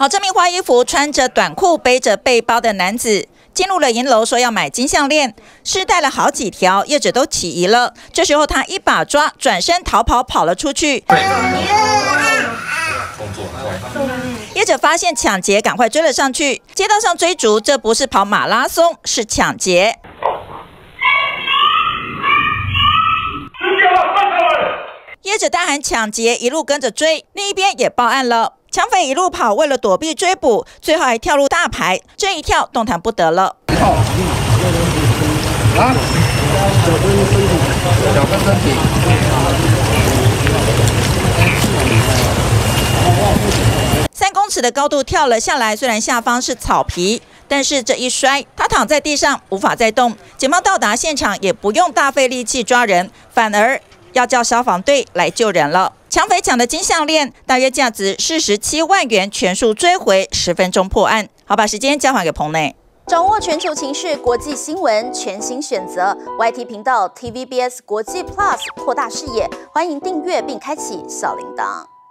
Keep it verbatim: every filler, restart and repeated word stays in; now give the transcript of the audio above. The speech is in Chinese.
好，这名花衣服、穿着短裤、背着背包的男子进入了银楼，说要买金项链，试戴了好几条，业者都起疑了。这时候他一把抓，转身逃跑，跑了出去。业者发现抢劫，赶快追了上去。街道上追逐，这不是跑马拉松，是抢劫。业者大喊抢劫，一路跟着追，另一边也报案了。抢匪一路跑，为了躲避追捕，最后还跳入大排，这一跳动弹不得了。啊！脚跟身体。三公尺的高度跳了下来，虽然下方是草皮，但是这一摔，他躺在地上无法再动。警方到达现场，也不用大费力气抓人，反而要叫消防队来救人了。抢匪抢的金项链大约价值四十七万元，全数追回，十分钟破案。好，把时间交还给棚内。 掌握全球情势、国际新闻，全新选择 Y T 频道 T V B S 国际 Plus， 扩大视野。欢迎订阅并开启小铃铛。